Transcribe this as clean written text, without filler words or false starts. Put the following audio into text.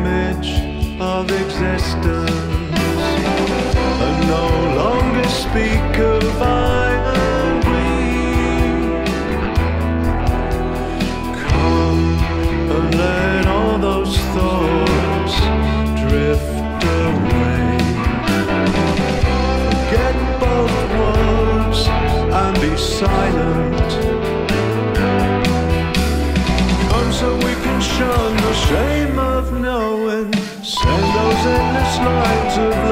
image of existence, and no longer speak of I and we. Come and let all those thoughts drift away. Forget both words and be silent. Come so we can shun the shame of knowing. Send those endless lines of